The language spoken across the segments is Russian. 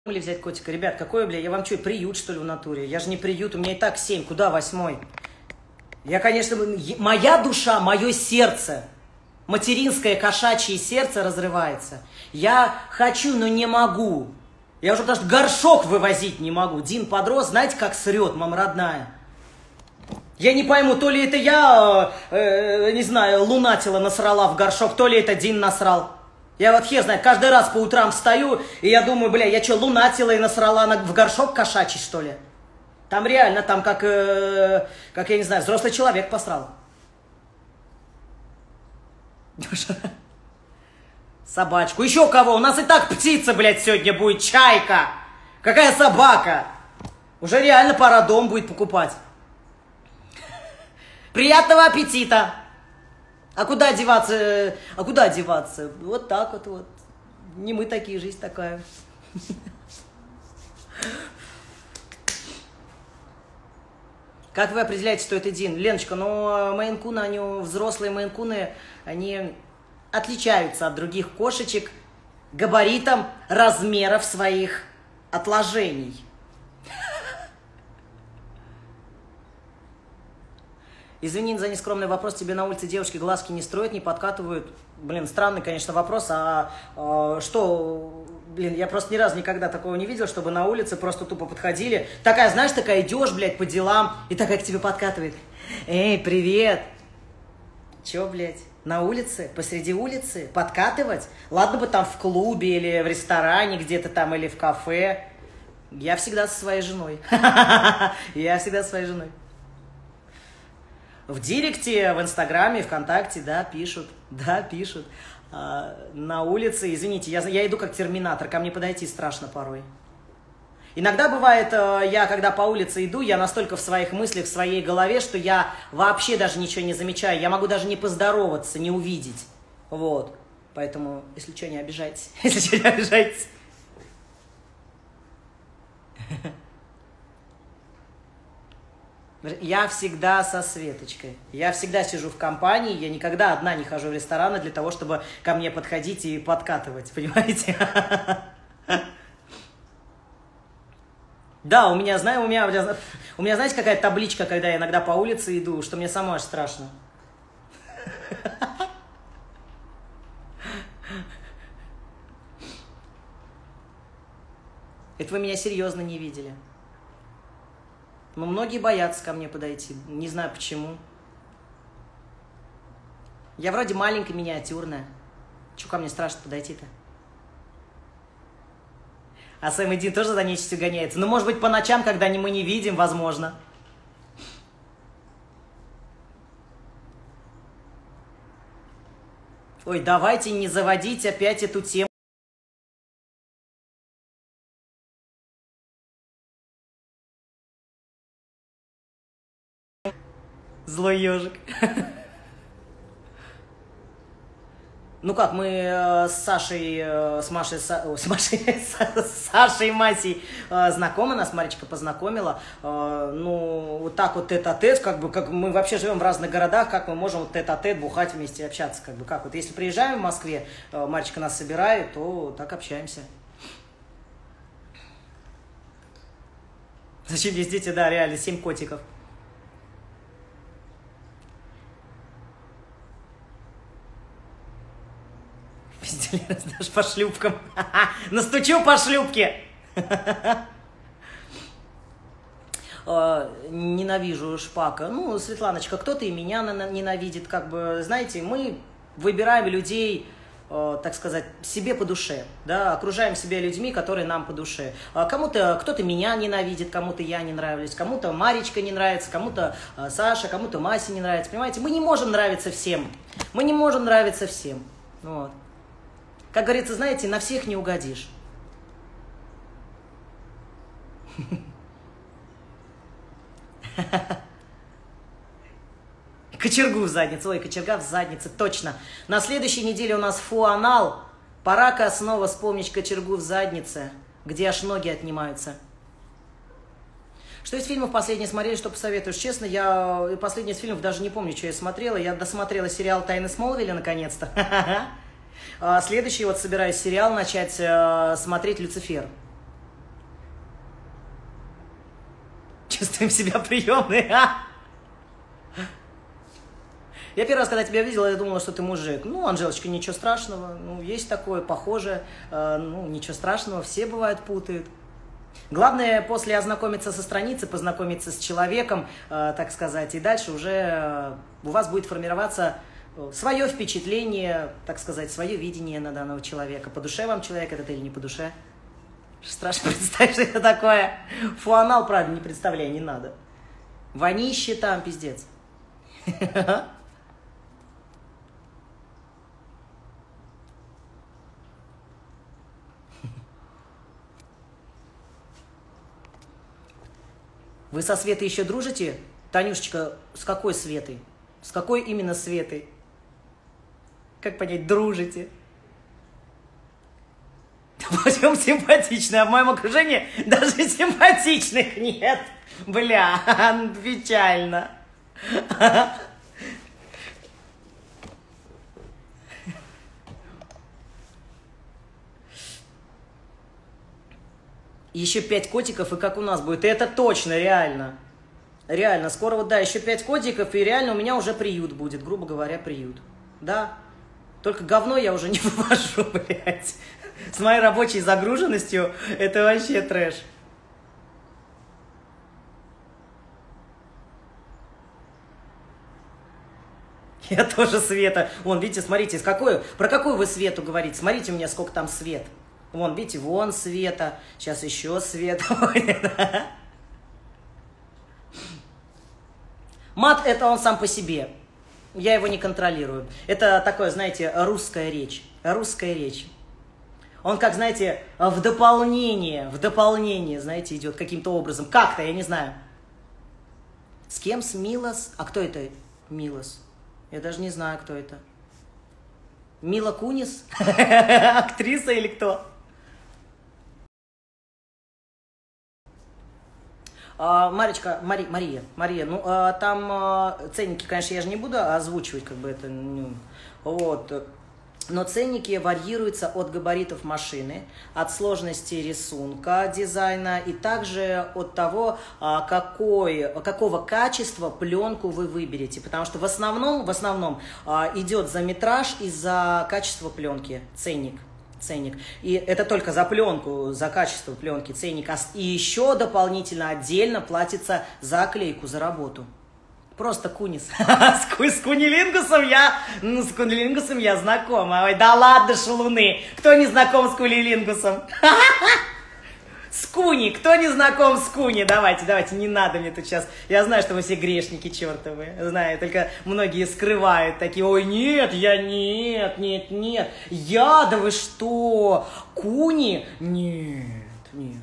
Или взять котика. Ребят, какой, бля, я вам что, приют, что ли, в натуре? Я же не приют, у меня и так 7, куда 8? Я, конечно, моя душа, мое сердце, материнское кошачье сердце разрывается. Я хочу, но не могу. Я уже даже горшок вывозить не могу. Дин подрос, знаете, как срет, мама родная. Я не пойму, то ли это я, не знаю, лунатила насрала в горшок, то ли это Дин насрал. Я вот хер знает, каждый раз по утрам встаю, и я думаю, бля, я что, лунатила и насрала в горшок кошачий, что ли? Там реально, там как я не знаю, взрослый человек посрал. Собачку. Еще кого? У нас и так птица, блядь, сегодня будет, чайка. Какая собака? Уже реально пора дом будет покупать. Приятного аппетита! А куда деваться? А куда деваться? Вот так вот. Не мы такие, жизнь такая. Как вы определяете, что это Дин? Леночка, ну, мейн-куны, они, взрослые мейн-куны, они отличаются от других кошечек габаритом размеров своих отложений. Извини за нескромный вопрос, тебе на улице девушки глазки не строят, не подкатывают. Блин, странный, конечно, вопрос, что, блин, я просто ни разу никогда такого не видел, чтобы на улице просто тупо подходили. Такая, знаешь, такая идешь, блядь, по делам, и такая к тебе подкатывает. Эй, привет! Чё, блядь, на улице, посреди улицы, подкатывать? Ладно бы там в клубе или в ресторане где-то там, или в кафе. Я всегда со своей женой. Я всегда со своей женой. В директе, в Инстаграме, ВКонтакте, да, пишут. На улице, извините, я иду как терминатор, ко мне подойти страшно порой. Иногда бывает, я когда по улице иду, я настолько в своих мыслях, в своей голове, что я вообще даже ничего не замечаю. Я могу даже не поздороваться, не увидеть. Вот. Поэтому, если что, не обижайтесь. Если что, не обижайтесь. Я всегда со Светочкой. Я всегда сижу в компании, я никогда одна не хожу в рестораны для того, чтобы ко мне подходить и подкатывать, понимаете? Да, у меня, знаете, какая табличка, когда я иногда по улице иду, что мне самой аж страшно. Это вы меня серьезно не видели. Но многие боятся ко мне подойти. Не знаю почему. Я вроде маленькая, миниатюрная. Чего ко мне страшно подойти-то? А Сэм и Дин тоже за нечистью гоняется. Ну, может быть, по ночам, когда мы не видим, возможно. Ой, давайте не заводить опять эту тему. Злой ежик. Ну как, мы с Сашей, с Сашей и Масей знакомы, нас Маричка познакомила. Ну, вот так вот тет-а-тет, как мы вообще живем в разных городах, как мы можем вот тет-а-тет бухать вместе, общаться, как вот. Если приезжаем в Москве, Маричка нас собирает, то так общаемся. Зачем здесь дети, да, реально, 7 котиков. Даже по шлюпкам. Настучу по шлюпке. Ненавижу Шпака. Ну, Светланочка, кто-то и меня ненавидит. Знаете, мы выбираем людей, так сказать, себе по душе. Да? Окружаем себя людьми, которые нам по душе. Кто-то меня ненавидит, кому-то я не нравлюсь, кому-то Маричка не нравится, кому-то Саша, кому-то Мася не нравится. Понимаете, мы не можем нравиться всем. Мы не можем нравиться всем. Вот. Как говорится, знаете, на всех не угодишь. Кочергу в задницу. Ой, кочерга в заднице, точно. На следующей неделе у нас фуанал. Пора-ка снова вспомнить кочергу в заднице, где аж ноги отнимаются. Что из фильмов последние смотрели, что посоветуешь? Честно, я последний из фильмов даже не помню, что я смотрела. Я досмотрела сериал «Тайны Смолвиля» наконец-то. Следующий вот собираюсь сериал начать смотреть «Люцифер». чувствуем себя приемные. Я первый раз, когда тебя видела, я думала, что ты мужик. Ну, Анжелочка, ничего страшного. Ну, есть такое, похоже. Ну, ничего страшного, все бывает путают. Главное, после ознакомиться со страницей, познакомиться с человеком, так сказать, и дальше уже у вас будет формироваться свое впечатление, так сказать, свое видение на данного человека. По душе вам человек этот или не по душе? Страшно представить, что это такое. Фуанал, правда, не представляю, не надо. Вонище там, пиздец. Вы со Светой еще дружите? Танюшечка, с какой Светой? С какой именно Светой? Как понять, дружите? Пойдем симпатичные, а в моем окружении даже симпатичных нет. Бля, печально. Еще 5 котиков, и как у нас будет. И это точно, реально. Реально, скоро вот, да, еще 5 котиков, и реально у меня уже приют будет, грубо говоря, приют. Да. Только говно я уже не вывожу, блядь. С моей рабочей загруженностью это вообще трэш. Я тоже Света. Вон, видите, смотрите, про какую вы Свету говорите? Смотрите у меня, сколько там свет. Вон, видите, вон Света. Сейчас еще Света. Мат – это он сам по себе. Я его не контролирую. Это такое, знаете, русская речь. Русская речь. Он, как, знаете, в дополнение, знаете, идет каким-то образом. Как-то, я не знаю. С кем? С Милос? А кто это Милос? Я даже не знаю, кто это. Мила Кунис? Актриса или кто? Мария, ну, там ценники, конечно, я же не буду озвучивать, как бы это, ну, вот, но ценники варьируются от габаритов машины, от сложности рисунка, дизайна и также от того, какого качества пленку вы выберете, потому что в основном идет за метраж и за качество пленки ценник. И это только за пленку, за качество пленки ценник. И еще дополнительно отдельно платится за оклейку, за работу. Просто Кунис. С кунилингусом я знакома. Ой, да ладно, шалуны. Кто не знаком с кунилингусом? С Куни. Кто не знаком с Куни? Давайте, не надо мне тут сейчас. Я знаю, что вы все грешники чертовы. Знаю, только многие скрывают такие. Ой, нет, нет. Я, да вы что? Куни? Нет.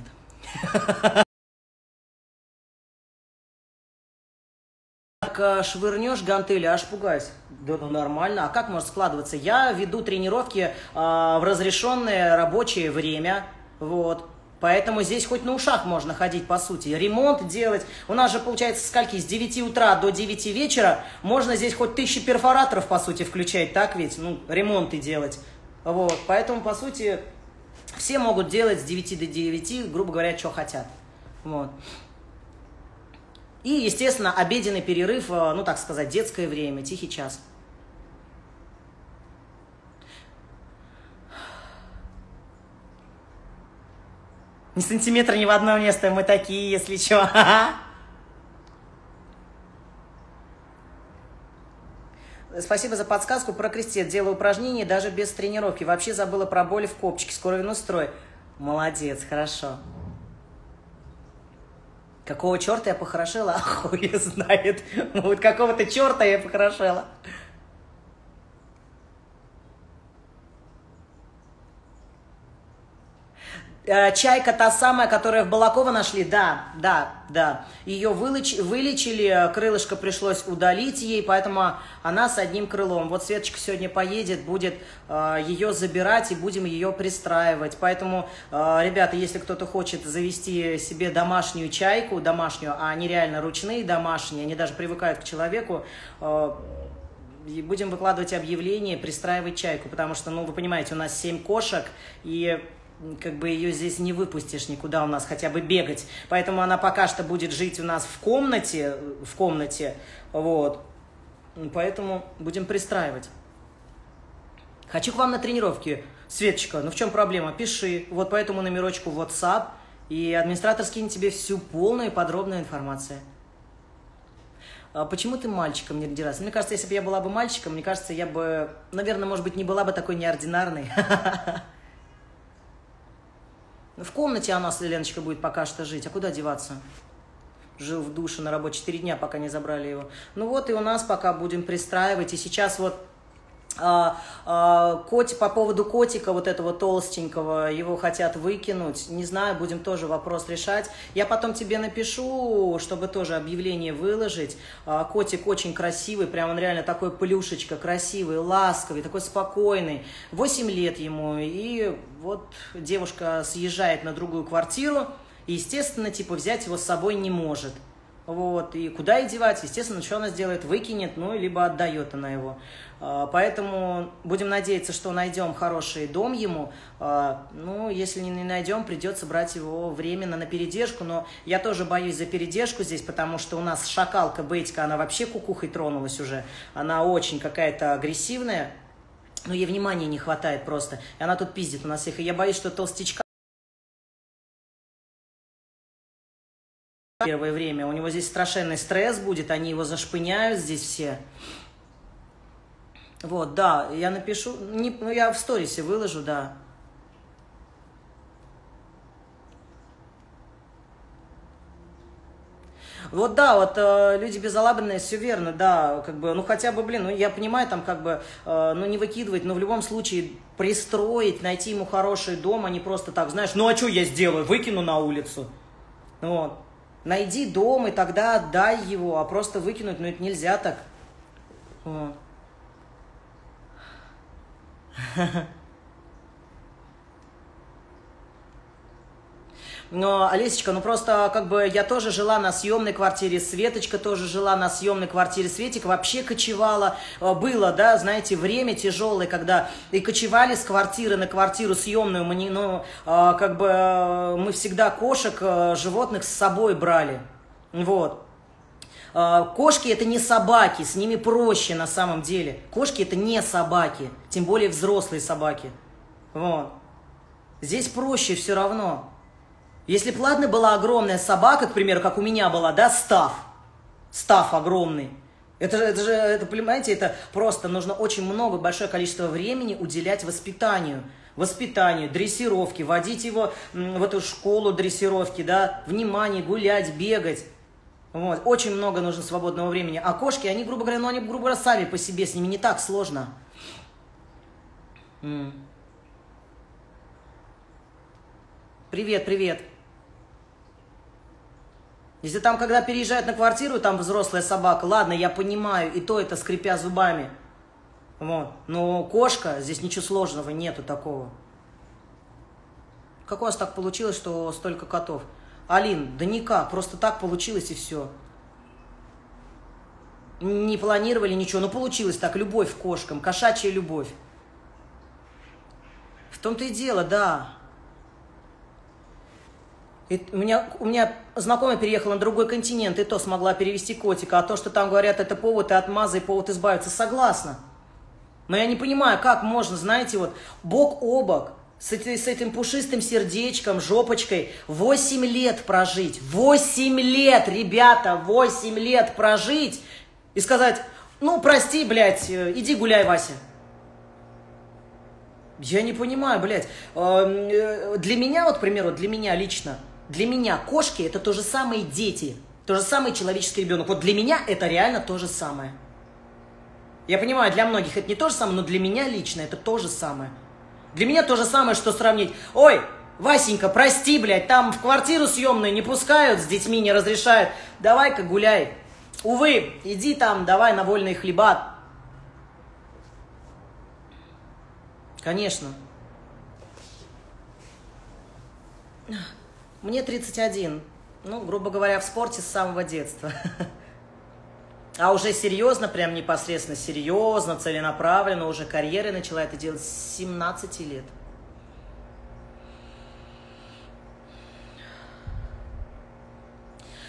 Так швырнешь гантели, аж пугаюсь. Да ну нормально. А как может складываться? Я веду тренировки в разрешенное рабочее время. Вот. Поэтому здесь хоть на ушах можно ходить, по сути. Ремонт делать. У нас же, получается, с скольки? С 9 утра до 9 вечера. Можно здесь хоть 1000 перфораторов, по сути, включать. Так ведь? Ну, ремонты делать. Вот. Поэтому, по сути, все могут делать с 9 до 9, грубо говоря, что хотят. Вот. И, естественно, обеденный перерыв, ну, так сказать, детское время, тихий час. Ни сантиметра ни в одно место, мы такие, если что. Спасибо за подсказку про крестец. Делаю упражнения даже без тренировки. Вообще забыла про боли в копчике. Скоро вернусь в строй. Молодец, хорошо. Какого черта я похорошела? А хуй знает. Вот какого-то черта я похорошела. Чайка та самая, которая в Балаково нашли? Да. Ее вылечили, крылышко пришлось удалить ей, поэтому она с одним крылом. Вот Светочка сегодня поедет, будет ее забирать и будем ее пристраивать. Поэтому, ребята, если кто-то хочет завести себе домашнюю чайку, а они реально ручные домашние, они даже привыкают к человеку, и будем выкладывать объявление, пристраивать чайку, потому что, ну, вы понимаете, у нас 7 кошек, и как бы ее здесь не выпустишь никуда у нас хотя бы бегать. Поэтому она пока что будет жить у нас в комнате, вот. Поэтому будем пристраивать. Хочу к вам на тренировки. Светочка, ну в чем проблема? Пиши. Вот по этому номерочку в WhatsApp, и администратор скинет тебе всю полную и подробную информацию. А почему ты мальчиком не родилась? Мне кажется, если бы я была бы мальчиком, мне кажется, я бы, наверное, может быть, не была бы такой неординарной. В комнате она с Леночкой будет пока что жить. А куда деваться? Жил в душе на работе 4 дня, пока не забрали его. Ну вот и у нас пока будем пристраивать. И сейчас вот по поводу котика, вот этого толстенького, его хотят выкинуть. Не знаю, будем тоже вопрос решать. Я потом тебе напишу, чтобы тоже объявление выложить. Котик очень красивый, прям он реально такой плюшечка, красивый, ласковый, такой спокойный. 8 лет ему, и вот девушка съезжает на другую квартиру, и, естественно, типа взять его с собой не может. Вот, и куда и девать? Естественно, что она сделает? Выкинет, ну, либо отдает она его. Поэтому будем надеяться, что найдем хороший дом ему. Ну, если не найдем, придется брать его временно на передержку. Но я тоже боюсь за передержку здесь, потому что у нас шакалка Бетька, она вообще кукухой тронулась уже. Она очень какая-то агрессивная, но ей внимания не хватает просто. И она тут пиздит у нас их. И я боюсь, что толстячка первое время. У него здесь страшенный стресс будет, они его зашпыняют здесь все. Вот, да, я напишу, ну, я в сторисе выложу, да. Вот, да, вот люди безалаберные, все верно, да, как бы, ну, хотя бы, блин, ну, я понимаю, там, как бы, ну, не выкидывать, но в любом случае пристроить, найти ему хороший дом, а не просто так, знаешь, ну, а что я сделаю, выкину на улицу, вот. Найди дом, и тогда отдай его, а просто выкинуть, ну, это нельзя так. Вот. Но, Олесечка, ну просто как бы я тоже жила на съемной квартире, Светочка тоже жила на съемной квартире, Светик вообще кочевала, было, да, знаете, время тяжелое, когда и кочевали с квартиры на квартиру съемную, мы, не, ну, как бы мы всегда кошек, животных с собой брали, вот. Кошки это не собаки, с ними проще на самом деле. Кошки это не собаки, тем более взрослые собаки. Вот. Здесь проще все равно. Если бы, ладно, была огромная собака, к примеру, как у меня была, да, Стаф огромный. Это, понимаете, это просто нужно очень много, большое количество времени уделять воспитанию. Воспитанию, дрессировке, водить его в эту школу дрессировки, да, внимание, гулять, бегать. Вот. Очень много нужно свободного времени. А кошки, они, грубо говоря, ну, они, грубо говоря, сами по себе, с ними не так сложно. Привет, привет. Если там, когда переезжают на квартиру, там взрослая собака, ладно, я понимаю, и то это скрипя зубами. Вот. Но кошка, здесь ничего сложного нету такого. Как у вас так получилось, что столько котов? Алин, да никак, просто так получилось и все. Не планировали ничего, но получилось так, любовь к кошкам, кошачья любовь. В том-то и дело, да. И у меня знакомая переехала на другой континент, и то смогла перевести котика, а то, что там говорят, это повод и отмаза, и повод избавиться, согласна. Но я не понимаю, как можно, знаете, вот бок о бок, с этим пушистым сердечком, жопочкой, 8 лет прожить. 8 лет, ребята, 8 лет прожить и сказать, ну, прости, блядь, иди гуляй, Вася. Я не понимаю, блядь. Для меня, вот, к примеру, для меня лично, для меня кошки это то же самое дети, то же самое человеческий ребенок. Вот для меня это реально то же самое. Я понимаю, для многих это не то же самое, но для меня лично это то же самое. Для меня то же самое, что сравнить. Ой, Васенька, прости, блядь, там в квартиру съемную не пускают, с детьми не разрешают. Давай-ка гуляй. Увы, иди там, давай на вольные хлеба. Конечно. Мне 31. Ну, грубо говоря, в спорте с самого детства. А уже серьезно, прям непосредственно серьезно, целенаправленно, уже карьерой начала это делать с 17 лет.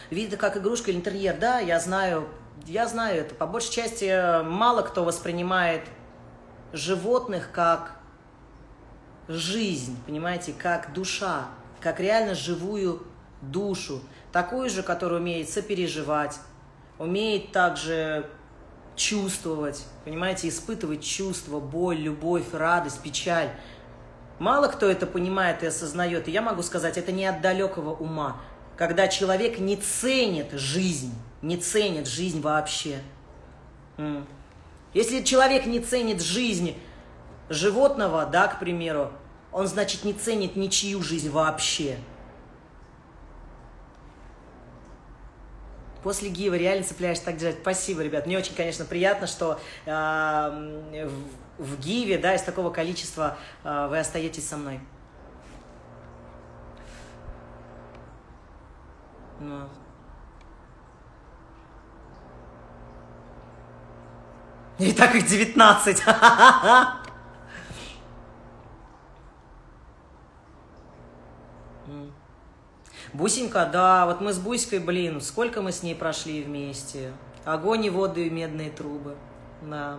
видно как игрушка или интерьер. Да, я знаю это. По большей части мало кто воспринимает животных как жизнь, понимаете, как душа, как реально живую душу, такую же, которая умеет сопереживать, умеет также чувствовать, понимаете, испытывать чувства, боль, любовь, радость, печаль. Мало кто это понимает и осознает, и я могу сказать, это не от далекого ума, когда человек не ценит жизнь вообще. Если человек не ценит жизнь животного, да, к примеру, он, значит, не ценит ничью жизнь вообще. После Гива реально цепляешь так держать. Спасибо, ребят. Мне очень, конечно, приятно, что в Гиве, да, из такого количества вы остаетесь со мной. И так их 19. Бусенька, да, вот мы с Буськой, блин, сколько мы с ней прошли вместе. Огонь и воду и медные трубы. Да.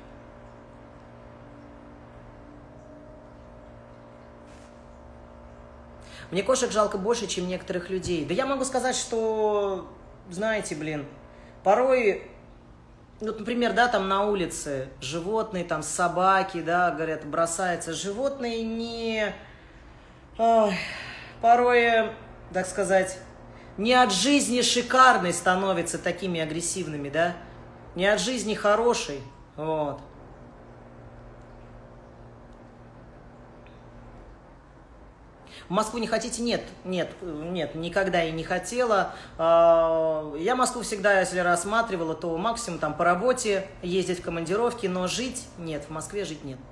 Мне кошек жалко больше, чем некоторых людей. Да я могу сказать, что, знаете, блин, порой, вот, например, да, там на улице животные, там собаки, да, говорят, бросаются. Животные не... Ой, порой, так сказать, не от жизни шикарной становятся такими агрессивными, да, не от жизни хорошей, вот. В Москву не хотите? Нет, никогда и не хотела. Я Москву всегда, если рассматривала, то максимум там по работе, ездить в командировки, но жить нет, в Москве жить нет.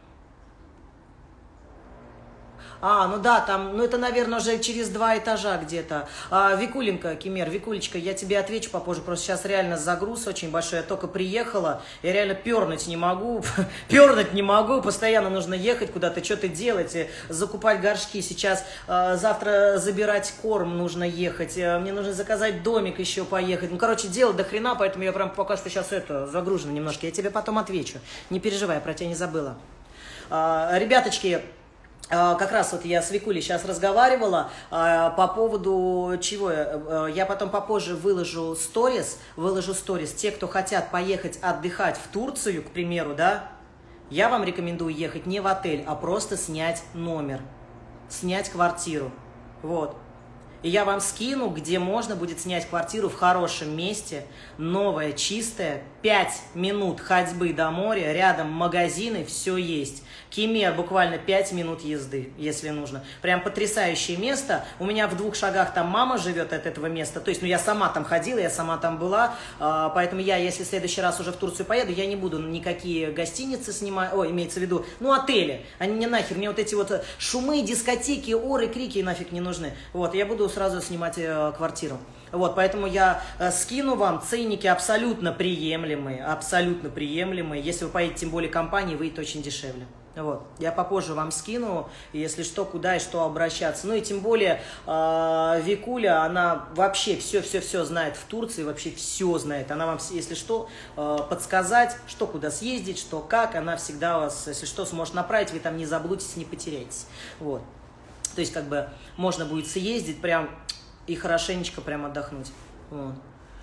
Ну да, там, ну это, наверное, уже через 2 этажа где-то. Викуленька, Кемер, Викулечка, я тебе отвечу попозже, просто сейчас реально загруз очень большой, я только приехала, я реально пернуть не могу, постоянно нужно ехать куда-то, что-то делать, закупать горшки, сейчас завтра забирать корм нужно ехать, мне нужно заказать домик еще поехать, ну, короче, дело до хрена, поэтому я прям пока что сейчас это загружена немножко, я тебе потом отвечу, не переживай, я про тебя не забыла. Ребяточки, как раз вот я с Викулей сейчас разговаривала по поводу чего. Я потом попозже выложу сторис. Те, кто хотят поехать отдыхать в Турцию, к примеру, да, я вам рекомендую ехать не в отель, а просто снять номер, снять квартиру. Вот. И я вам скину, где можно будет снять квартиру в хорошем месте, новая, чистая, 5 минут ходьбы до моря, рядом магазины, все есть. Кемер буквально 5 минут езды, если нужно. Прям потрясающее место. У меня в 2 шагах там мама живет от этого места. То есть, ну, я сама там ходила, я сама там была. Поэтому я, если в следующий раз уже в Турцию поеду, я не буду никакие гостиницы снимать. Ой, имеется в виду, ну, отели. Они мне нахер, мне вот эти вот шумы, дискотеки, оры, крики нафиг не нужны. Вот, я буду сразу снимать квартиру. Вот, поэтому я скину вам ценники абсолютно приемлемые. Если вы поедете, тем более компанией, выйдет очень дешевле. Вот, я попозже вам скину, если что, куда и что обращаться. Ну и тем более Викуля, она вообще все знает в Турции, вообще все знает. Она вам, если что, подсказать, что куда съездить, что как, она всегда вас, если что, сможет направить, вы там не заблудитесь, не потеряетесь. Вот, то есть как бы можно будет съездить прям и хорошенечко прям отдохнуть. Вот.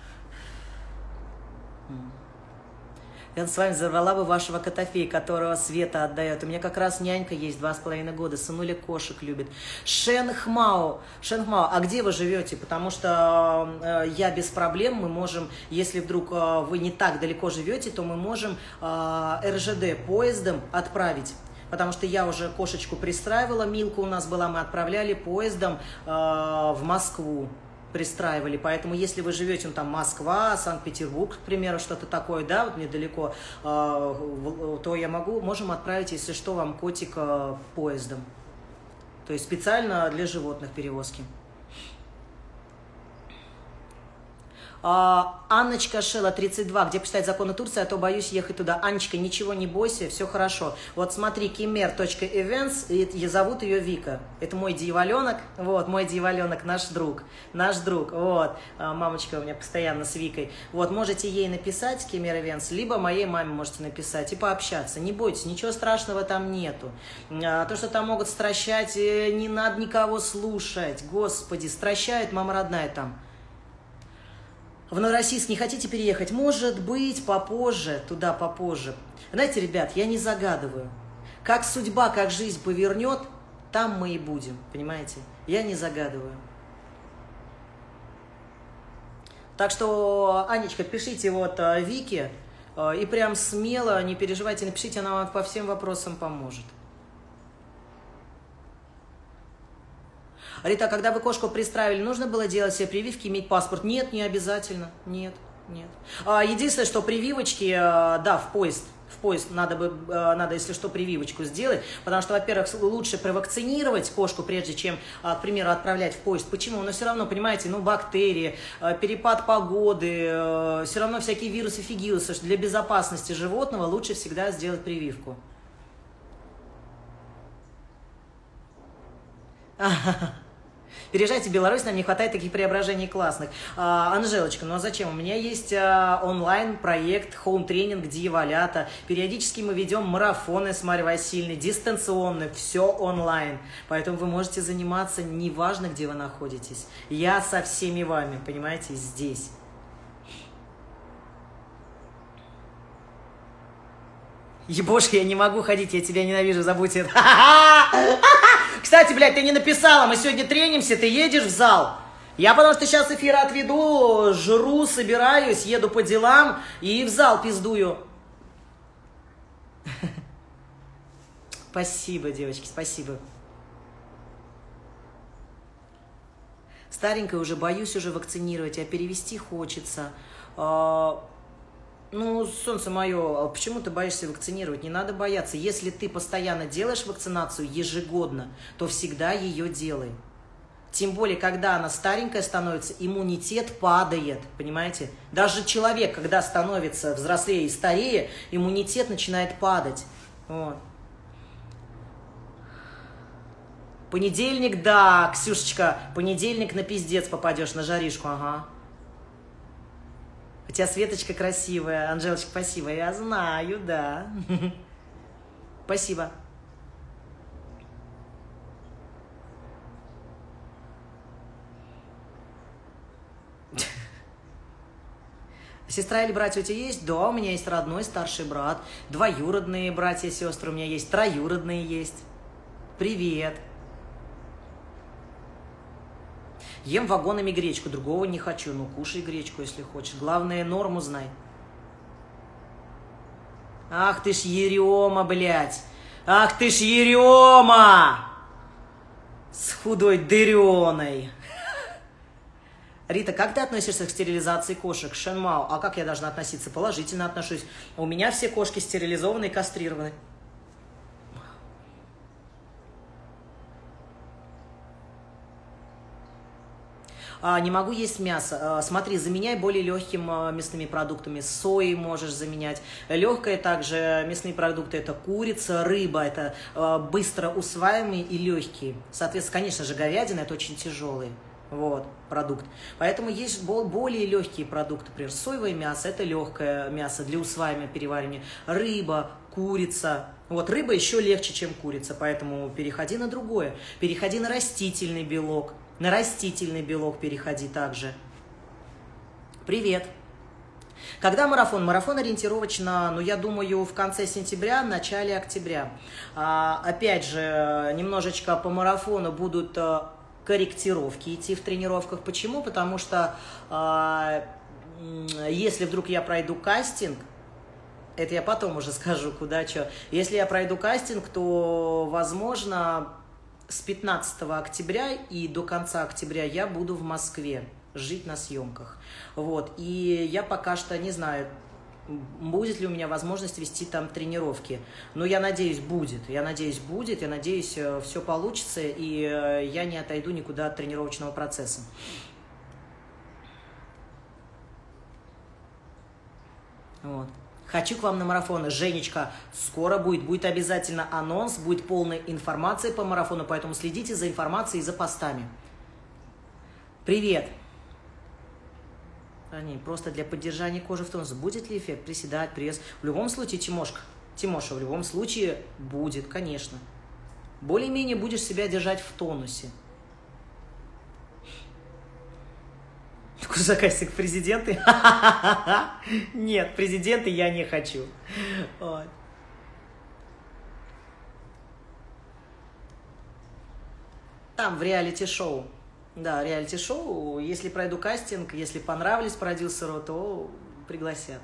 Я с вами взорвала бы вашего котофея, которого Света отдает. У меня как раз нянька есть, 2,5 года, сынуля кошек любит. Шенхмао, а где вы живете? Потому что я без проблем, мы можем, если вдруг вы не так далеко живете, то мы можем РЖД поездом отправить. Потому что я уже кошечку пристраивала, Милка у нас была, мы отправляли поездом в Москву. Пристраивали, поэтому если вы живете, ну, там, Москва, Санкт-Петербург, к примеру, что-то такое, да, вот недалеко, то можем отправить, если что, вам котика поездом, то есть специально для животных перевозки. Анночка Шела, 32, где почитать законы Турции, а то боюсь ехать туда. Анечка, ничего не бойся, все хорошо. Вот смотри, kimer.events, и зовут ее Вика. Это мой дьяволенок, вот, мой дьяволенок, наш друг, вот. Мамочка у меня постоянно с Викой. Вот, можете ей написать, Kimer Events, либо моей маме можете написать и пообщаться. Не бойтесь, ничего страшного там нету. То, что там могут стращать, не надо никого слушать. Господи, стращает мама родная там. В Новороссийск не хотите переехать? Может быть, попозже, туда попозже. Знаете, ребят, я не загадываю. Как судьба, как жизнь повернет, там мы и будем, понимаете? Я не загадываю. Так что, Анечка, пишите вот Вике, и прям смело, не переживайте, напишите, она вам по всем вопросам поможет. Рита, когда вы кошку пристраивали, нужно было делать себе прививки, иметь паспорт? Нет, не обязательно. Нет. Единственное, что прививочки, да, в поезд надо, если что, прививочку сделать, потому что, во-первых, лучше провакцинировать кошку, прежде чем, к примеру, отправлять в поезд. Почему? Но все равно, понимаете, бактерии, перепад погоды, все равно всякие вирусы, фигирусы. Для безопасности животного лучше всегда сделать прививку. Переезжайте в Беларусь, нам не хватает таких преображений классных. Анжелочка, ну а зачем? У меня есть онлайн-проект хоум-тренинг Дьяволята. Периодически мы ведем марафоны с Марьей Васильевной, дистанционные, все онлайн. Поэтому вы можете заниматься, неважно, где вы находитесь. Я со всеми вами, понимаете, здесь. Ебошка, я не могу ходить, я тебя ненавижу, забудь это. Кстати, блядь, ты не написала, мы сегодня тренимся, ты едешь в зал. Я потому что сейчас эфир отведу, жру, собираюсь, еду по делам и в зал пиздую. Спасибо, девочки, спасибо. Старенькая уже, боюсь уже вакцинировать, а перевести хочется. Ну, солнце мое, почему ты боишься вакцинировать? Не надо бояться. Если ты постоянно делаешь вакцинацию ежегодно, то всегда ее делай. Тем более, когда она старенькая становится, иммунитет падает, понимаете? Даже человек, когда становится взрослее и старее, иммунитет начинает падать. Вот. Понедельник, да, Ксюшечка, понедельник на пиздец попадешь, на жаришку, ага. У тебя Светочка красивая. Анжелочка, спасибо. Я знаю, да. Спасибо. Сестра или братья у тебя есть? Да, у меня есть родной старший брат. Двоюродные братья и сестры у меня есть. Троюродные есть. Привет. Ем вагонами гречку, другого не хочу. Ну, кушай гречку, если хочешь. Главное, норму знай. Ах ты ж ерема, блядь. Ах ты ж ерема! С худой дыреной. Рита, как ты относишься к стерилизации кошек? Шенмао, а как я должна относиться? Положительно отношусь. У меня все кошки стерилизованы и кастрированы. Не могу есть мясо. Смотри, заменяй более легким мясными продуктами. Соей можешь заменять. Легкое также мясные продукты — это курица, рыба. Это быстро усваиваемые и легкие. Соответственно, конечно же, говядина — это очень тяжелый продукт. Поэтому есть более легкие продукты. Например, соевое мясо — это легкое мясо для усваивания, переваривания. Рыба, курица. Рыба еще легче, чем курица, поэтому переходи на другое. Переходи на растительный белок. На растительный белок переходи также. Привет. Когда марафон? Марафон ориентировочно, я думаю, в конце сентября, начале октября. Опять же, немножечко по марафону будут корректировки идти в тренировках. Почему? Потому что если вдруг я пройду кастинг, это я потом уже скажу, куда, что. Если я пройду кастинг, то, возможно, с 15 октября и до конца октября я буду в Москве жить на съемках. И я пока что не знаю, будет ли у меня возможность вести там тренировки. Но я надеюсь, будет. Я надеюсь, все получится, и я не отойду никуда от тренировочного процесса. Вот. Хочу к вам на марафон. Женечка, скоро будет обязательно анонс, будет полная информация по марафону, поэтому следите за информацией и за постами. Привет. Они просто для поддержания кожи в тонусе. Будет ли эффект? Приседать, пресс? В любом случае, Тимоша, в любом случае будет, конечно. Более-менее будешь себя держать в тонусе. Заказчик президенты? Нет, президенты я не хочу. Вот. Там в реалити-шоу. Да, реалити-шоу. Если пройду кастинг, если понравлюсь продюсеру, то пригласят.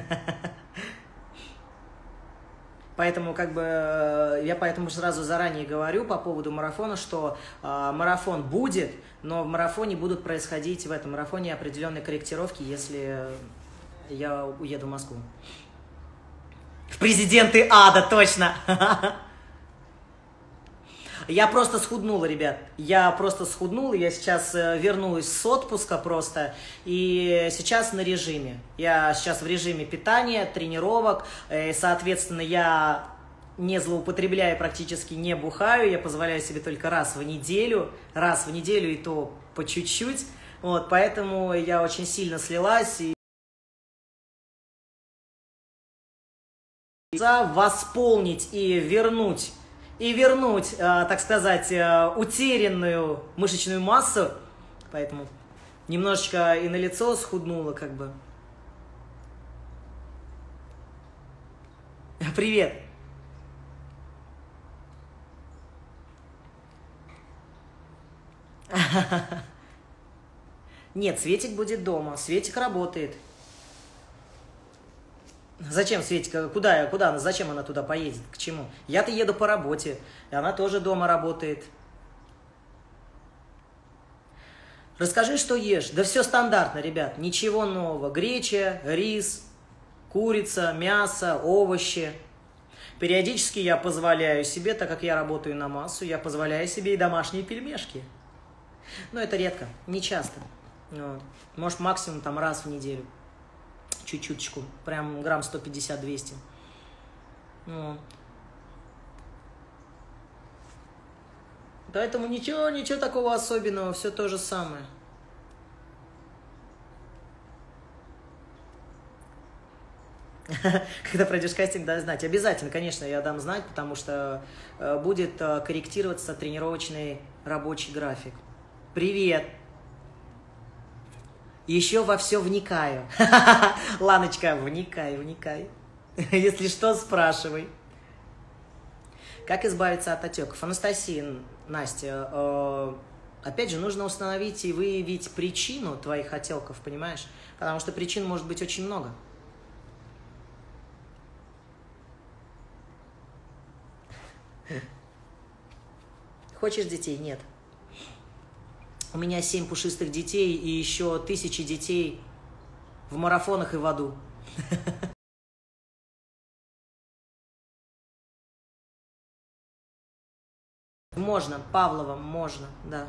Поэтому я поэтому сразу заранее говорю по поводу марафона, что марафон будет, но в марафоне будут происходить в этом марафоне определенные корректировки, если я уеду в Москву. В президенты ада, точно! Я просто схуднула, ребят. Я просто схуднула. Я сейчас вернулась с отпуска просто. И сейчас на режиме. Я сейчас в режиме питания, тренировок. Соответственно, я не злоупотребляю, практически не бухаю. Я позволяю себе только раз в неделю. Раз в неделю, и то по чуть-чуть. Вот, поэтому я очень сильно слилась. И восполнить и вернуть, так сказать, утерянную мышечную массу, поэтому немножечко и на лицо схуднула, как бы. Привет. Нет, Светик будет дома, Светик работает. Зачем Светика? Куда? Зачем она туда поедет? К чему? Я-то еду по работе, и она тоже дома работает. Расскажи, что ешь. Да все стандартно, ребят, ничего нового. Греча, рис, курица, мясо, овощи. Периодически я позволяю себе, так как я работаю на массу, я позволяю себе и домашние пельмешки. Но это редко, не часто. Вот. Может, максимум там раз в неделю. Чуть-чуточку, прям грамм 150-200. Вот. Поэтому ничего такого особенного, все то же самое. Когда пройдешь кастинг, дай знать. Обязательно, конечно, я дам знать, потому что будет корректироваться тренировочный рабочий график. Привет! Еще во все вникаю. Ланочка, вникай. Если что, спрашивай. Как избавиться от отеков? Анастасия, Настя, опять же, нужно установить и выявить причину твоих отеков, понимаешь? Потому что причин может быть очень много. Хочешь детей? Нет. У меня 7 пушистых детей и еще 1000 детей в марафонах и в аду. Можно, Павлова, можно, да.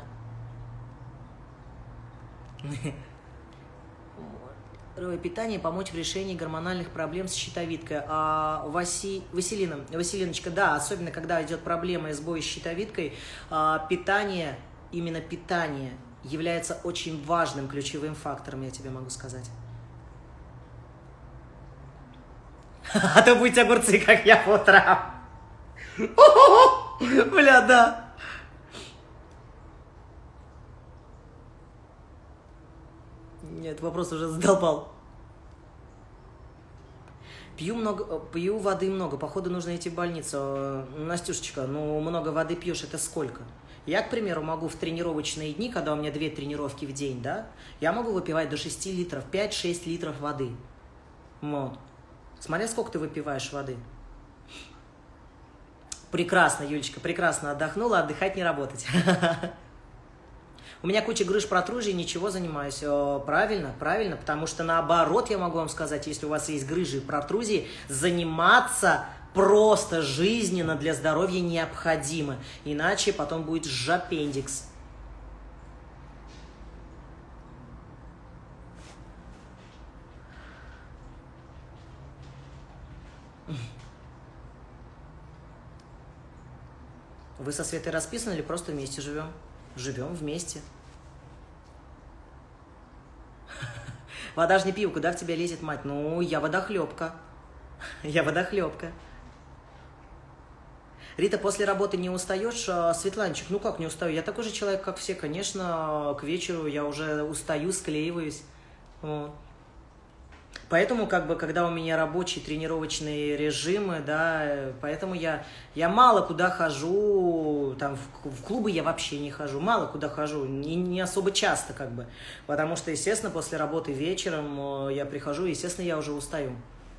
Здоровое питание помочь в решении гормональных проблем с щитовидкой. Василиночка, да, особенно когда идет проблема и сбой с щитовидкой, питание, именно питание является очень важным ключевым фактором, я тебе могу сказать. А то будете огурцы, как я по утрам. Бля, да. Нет, вопрос уже задолбал. Пью воды много, походу нужно идти в больницу. Настюшечка, ну много воды пьешь, это сколько? Я, к примеру, могу в тренировочные дни, когда у меня 2 тренировки в день, да, я могу выпивать до 6 литров, 5-6 литров воды. Вот. Смотря сколько ты выпиваешь воды. Прекрасно, Юлечка, прекрасно отдохнула, отдыхать не работать. У меня куча грыж, протрузий, ничего занимаюсь. Правильно, потому что наоборот, я могу вам сказать, если у вас есть грыжи и протрузии, заниматься просто жизненно для здоровья необходимо. Иначе потом будет жопендикс. Вы со Светой расписаны или просто вместе живем? Живем вместе. Вода ж не пиво, куда в тебя лезет мать? Ну, я водохлебка. Я водохлебка. Рита, после работы не устаешь? Светланчик, ну как не устаю? Я такой же человек, как все, конечно, к вечеру я уже устаю, склеиваюсь. Вот. Поэтому, как бы, когда у меня рабочие тренировочные режимы, да, поэтому я мало куда хожу, там, в клубы я вообще не хожу, мало куда хожу, не особо часто, как бы, потому что, естественно, после работы вечером я прихожу, естественно, я уже устаю.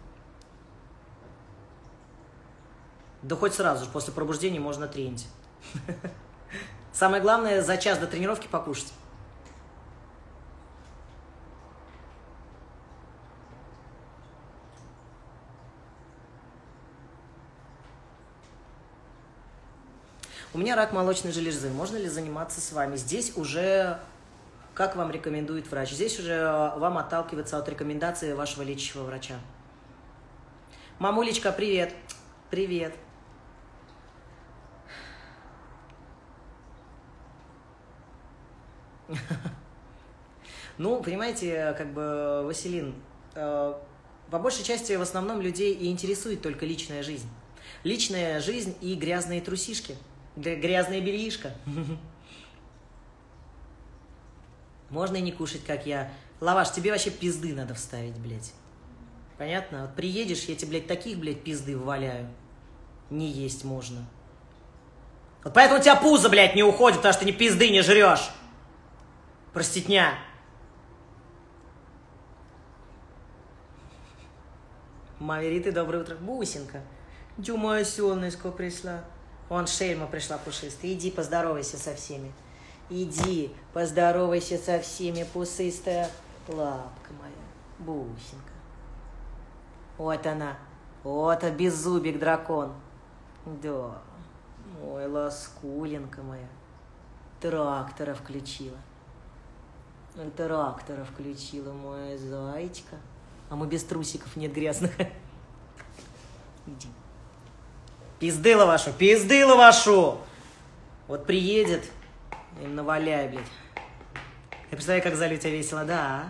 Да хоть сразу же, после пробуждения можно тренить. Самое главное, за час до тренировки покушать. У меня рак молочной железы. Можно ли заниматься с вами? Здесь уже, как вам рекомендует врач, здесь уже вам отталкиваться от рекомендации вашего лечащего врача. Мамулечка, привет. Привет. Ну, понимаете, как бы, Василин, по большей части в основном людей и интересует только личная жизнь. Личная жизнь и грязные трусишки. Грязное бельишко. Можно и не кушать, как я. Лаваш, тебе вообще пизды надо вставить, блядь. Понятно? Вот приедешь, я тебе, блядь, таких, блядь, пизды валяю. Не есть можно. Вот поэтому у тебя пузо, блядь, не уходит, потому что ты ни пизды не жрешь. Проститня. Мавериты, доброе утро. Бусинка. Дюма солнышко пришла. Вон шельма пришла пушистая. Иди поздоровайся со всеми. Иди поздоровайся со всеми, пушистая лапка моя. Бусинка. Вот она. Вот беззубик дракон. Да. Ой, ласкулинка моя. Трактора включила. Трактора включила, моя зайчка. А мы без трусиков, нет грязных. Иди. Пиздыла вашу. Вот приедет, им наваляй, блядь. Я представляю, как в зале у тебя весело, да.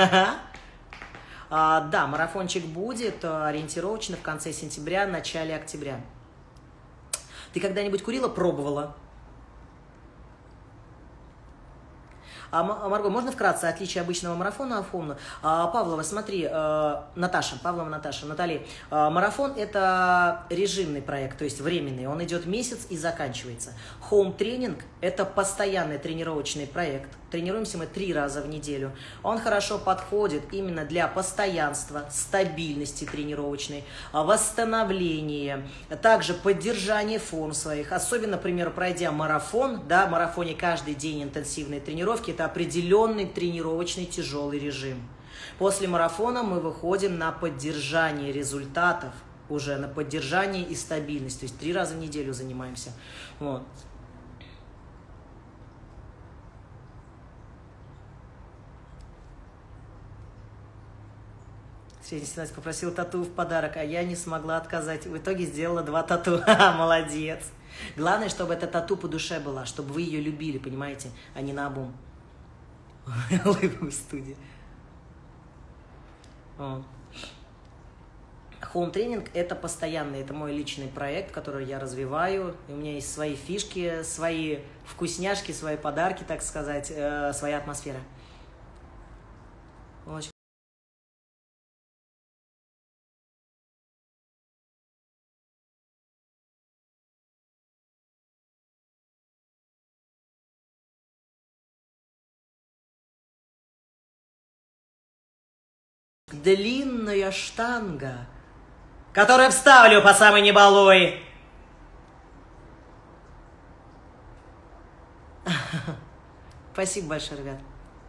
Да, марафончик будет ориентировочно в конце сентября, начале октября. Ты когда-нибудь курила, пробовала? Марго, можно вкратце отличие обычного марафона от фомна? Павлова, смотри, Наталья, марафон – это режимный проект, то есть временный, он идет месяц и заканчивается. Хоум-тренинг – это постоянный тренировочный проект, тренируемся мы 3 раза в неделю. Он хорошо подходит именно для постоянства, стабильности тренировочной, восстановления, также поддержания форм своих, особенно, например, пройдя марафон, да, в марафоне каждый день интенсивной тренировки, это определенный тренировочный тяжелый режим. После марафона мы выходим на поддержание результатов, уже на поддержание и стабильность, то есть 3 раза в неделю занимаемся. Вот. Средний 17 попросил тату в подарок, а я не смогла отказать. В итоге сделала 2 тату. Молодец. Главное, чтобы эта тату по душе была, чтобы вы ее любили, понимаете, а не наобум. Улыбку в студии. Хоум-тренинг – это постоянный, это мой личный проект, который я развиваю. И у меня есть свои фишки, свои вкусняшки, свои подарки, так сказать, своя атмосфера. Очень. Длинная штанга, которую вставлю по самой небалуй. Спасибо большое, ребят.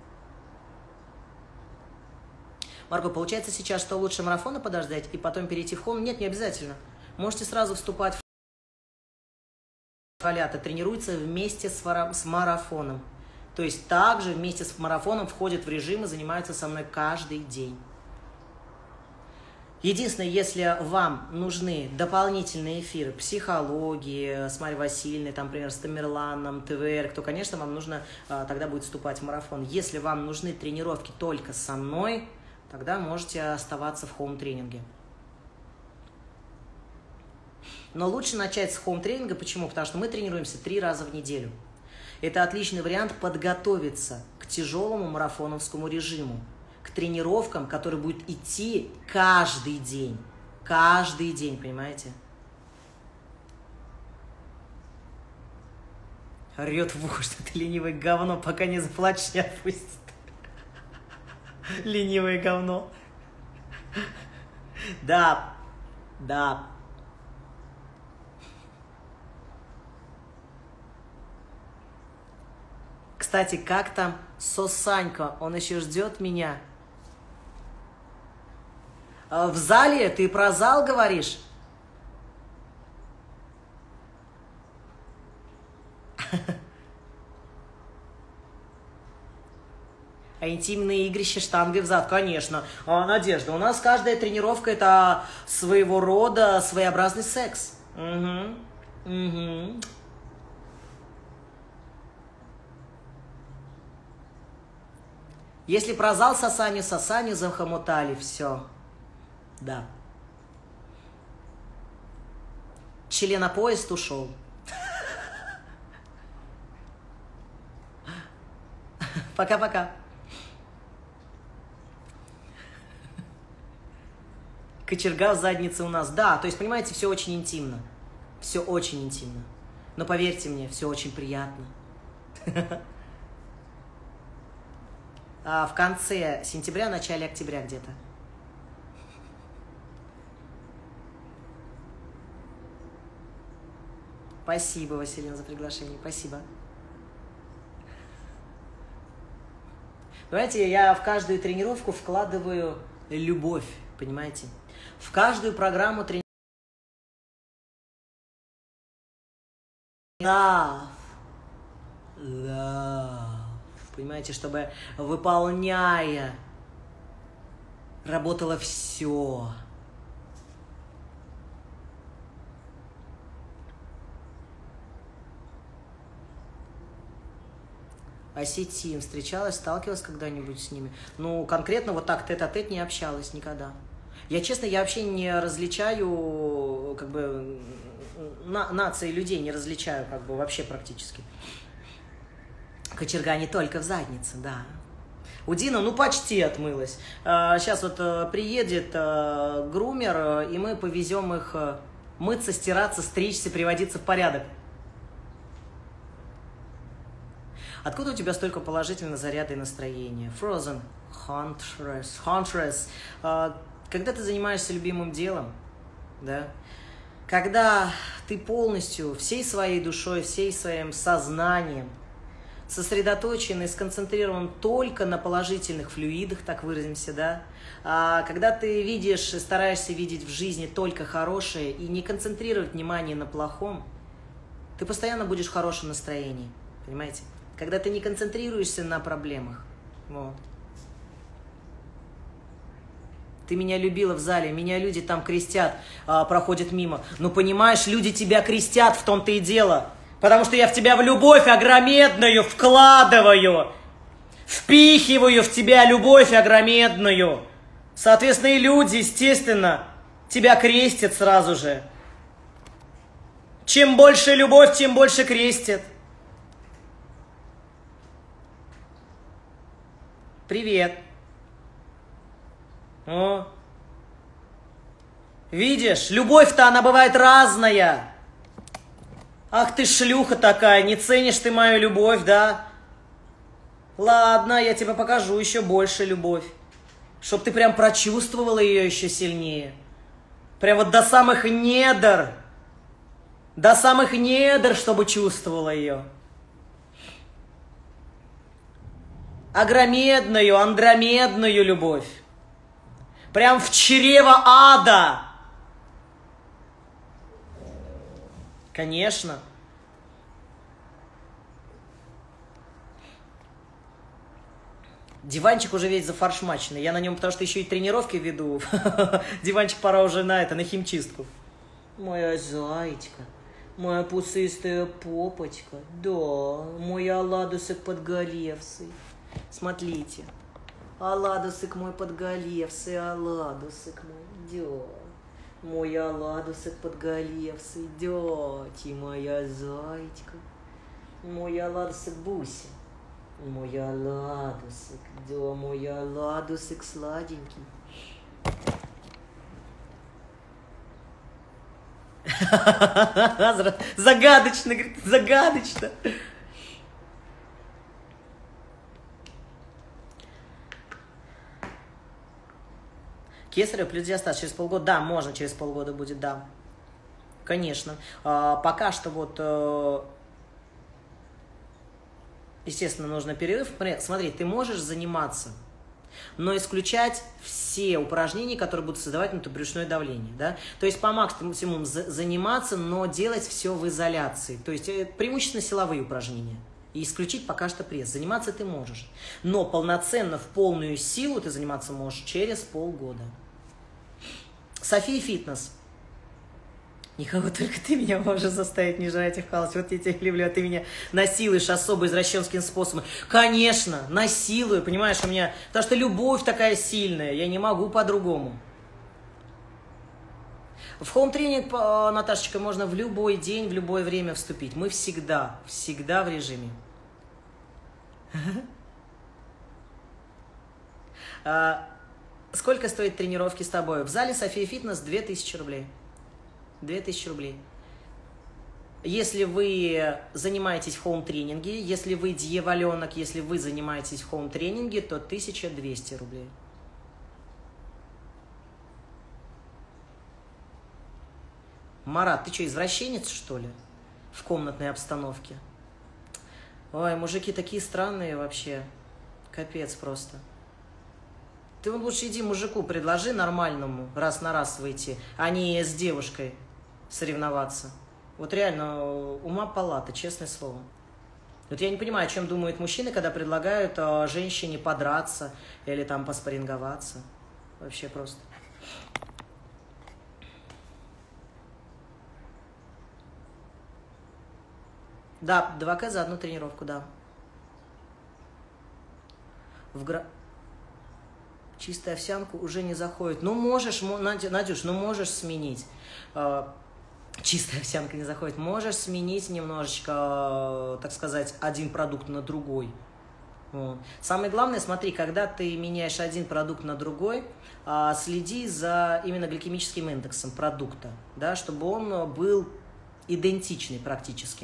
Марго, получается сейчас, что лучше марафона подождать и потом перейти в холм? Нет, не обязательно. Можете сразу вступать в халята. Тренируется вместе с марафоном. То есть также вместе с марафоном входят в режим и занимаются со мной каждый день. Единственное, если вам нужны дополнительные эфиры психологии с Марьей Васильевной, там, например, с Тамерланом, ТВР, то, конечно, вам нужно тогда будет вступать в марафон. Если вам нужны тренировки только со мной, тогда можете оставаться в хоум-тренинге. Но лучше начать с хоум-тренинга. Почему? Потому что мы тренируемся 3 раза в неделю. Это отличный вариант подготовиться к тяжелому марафоновскому режиму, к тренировкам, которые будут идти каждый день. Каждый день, понимаете? Орет в ухо, что ты ленивое говно, пока не заплачешь, не отпустит. Ленивое говно. Да, да. Кстати, как там Сосанька? Он еще ждет меня. В зале? Ты про зал говоришь? А интимные игрища штангой взад, конечно. Надежда, у нас каждая тренировка это своего рода своеобразный секс. Угу. Угу. Если про зал Сосаню захомутали, все. Да. Членопоезд ушел. Пока-пока. Кочерга в заднице у нас. Да, то есть, понимаете, все очень интимно. Все очень интимно. Но поверьте мне, все очень приятно. В конце сентября, начале октября где-то. Спасибо, Василина, за приглашение. Спасибо. Понимаете, я в каждую тренировку вкладываю любовь, понимаете? В каждую программу тренировки. Love. Понимаете, чтобы, выполняя, работало все. Осетин. Встречалась, сталкивалась когда-нибудь с ними? Ну, конкретно вот так тет-а-тет не общалась никогда. Я, честно, я вообще не различаю, как бы, нации людей не различаю, как бы, вообще практически. Кочерга не только в заднице, да. У Дина, ну, почти отмылась. Сейчас вот приедет грумер, и мы повезем их мыться, стираться, стричься, приводиться в порядок. Откуда у тебя столько положительного заряда и настроения? Frozen Huntress. Когда ты занимаешься любимым делом, да? Когда ты полностью, всей своей душой, всей своим сознанием сосредоточен и сконцентрирован только на положительных флюидах, так выразимся, да? Когда ты видишь, стараешься видеть в жизни только хорошее и не концентрировать внимание на плохом, ты постоянно будешь в хорошем настроении, понимаете? Когда ты не концентрируешься на проблемах. Вот. Ты меня любила в зале, меня люди там крестят, проходят мимо. Ну, понимаешь, люди тебя крестят, в том-то и дело. Потому что я в тебя в любовь огромедную вкладываю. Впихиваю в тебя любовь огромедную. Соответственно, и люди, естественно, тебя крестят сразу же. Чем больше любовь, тем больше крестят. Привет. О. Видишь, любовь-то она бывает разная. Ах ты шлюха такая, не ценишь ты мою любовь, да? Ладно, я тебе покажу еще больше любовь. Чтоб ты прям прочувствовала ее еще сильнее. Прям вот до самых недр. До самых недр, чтобы чувствовала ее. Огромедную, андромедную любовь. Прям в чрево ада. Конечно. Диванчик уже весь зафаршмаченный. Я на нем, потому что еще и тренировки веду. Диванчик пора уже на химчистку. Моя зайчка, моя пушистая попочка, да, мой оладусик подгоревший. Смотрите, оладусик мой подгоревший, оладусик мой, да. Мой оладусик подгоревший, да, ты моя зайчка. Мой оладусик Буся. Мой оладусик, да, мой оладусик сладенький. Загадочно, говорит, загадочно. Кесарево плюс диастаз через полгода. Да, можно через полгода будет, да. Конечно. Пока что вот, естественно, нужно перерыв. Смотри, ты можешь заниматься, но исключать все упражнения, которые будут создавать внутрибрюшное давление. Да? То есть по максимуму заниматься, но делать все в изоляции. То есть преимущественно силовые упражнения. И исключить пока что пресс. Заниматься ты можешь. Но полноценно, в полную силу ты заниматься можешь через полгода. София Фитнес. Никого, только ты меня можешь заставить не жрать и халать. Вот я тебя люблю, а ты меня насилуешь особо извращенским способом. Конечно, насилую, понимаешь, у меня... Потому что любовь такая сильная, я не могу по-другому. В хоум-тренинг, Наташечка, можно в любой день, в любое время вступить. Мы всегда в режиме. Сколько стоит тренировки с тобой? В зале София Фитнес 2000 рублей. 2000 рублей. Если вы занимаетесь в хоум-тренинге, если вы дьяволенок, если вы занимаетесь в хоум-тренинге, то 1200 рублей. Марат, ты что, извращенец, что ли? В комнатной обстановке? Ой, мужики такие странные вообще. Капец просто. Ты вон лучше иди мужику предложи нормальному раз на раз выйти, а не с девушкой соревноваться. Вот реально, ума палата, честное слово. Вот я не понимаю, о чем думают мужчины, когда предлагают женщине подраться или там поспарринговаться. Вообще просто. Да, 2К за одну тренировку, да. Чистая овсянка уже не заходит. Ну, можешь, Надюш, ну, можешь сменить. Чистая овсянка не заходит. Можешь сменить немножечко, так сказать, один продукт на другой. Вот. Самое главное, смотри, когда ты меняешь один продукт на другой, следи за именно гликемическим индексом продукта, да, чтобы он был идентичный практически.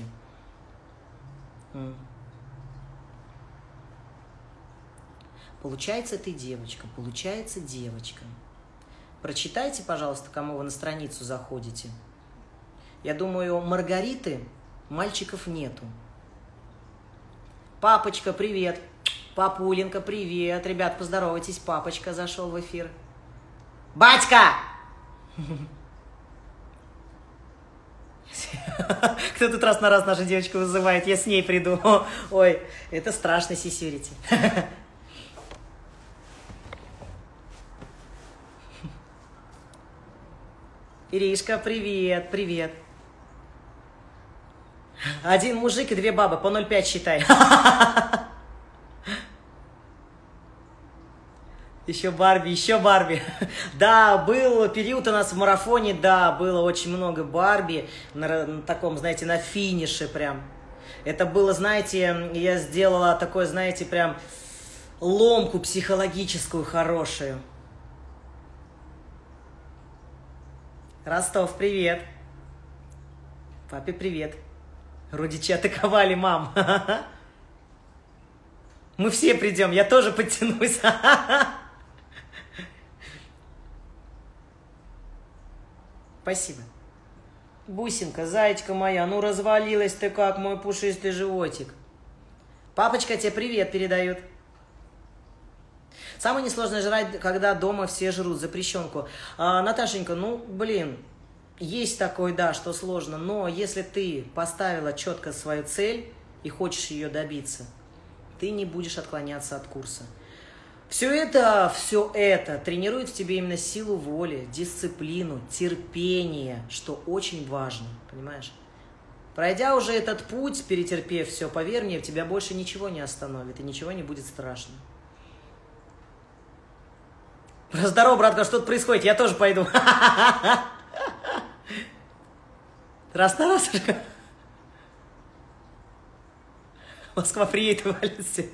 Получается, ты девочка, получается, девочка. Прочитайте, пожалуйста, кому вы на страницу заходите. Я думаю, Маргариты мальчиков нету. Папочка, привет. Папуленька, привет. Ребят, поздоровайтесь. Папочка зашел в эфир. Батька! Кто тут раз на раз нашу девочку вызывает? Я с ней приду. Ой, это страшно, сисюрите. Иришка, привет, привет. Один мужик и две бабы, по 0,5 считай. Еще Барби, еще Барби. Да, был период у нас в марафоне, да, было очень много Барби, на таком, знаете, на финише прям. Это было, знаете, я сделала такое, знаете, прям ломку психологическую хорошую. Ростов, привет. Папе, привет. Родичи атаковали, мам. Мы все придем, я тоже подтянусь. Спасибо. Бусинка, зайчка моя, ну развалилась ты как, мой пушистый животик. Папочка тебе привет передает. Самое несложное жрать, когда дома все жрут, запрещенку. Наташенька, ну, блин, есть такое, да, что сложно, но если ты поставила четко свою цель и хочешь ее добиться, ты не будешь отклоняться от курса. Все это тренирует в тебе именно силу воли, дисциплину, терпение, что очень важно, понимаешь? Пройдя уже этот путь, перетерпев все, поверь мне, тебя больше ничего не остановит и ничего не будет страшно. Здорово, братка, что тут происходит? Я тоже пойду. Раз-на-расушка. Москва приедет, валится.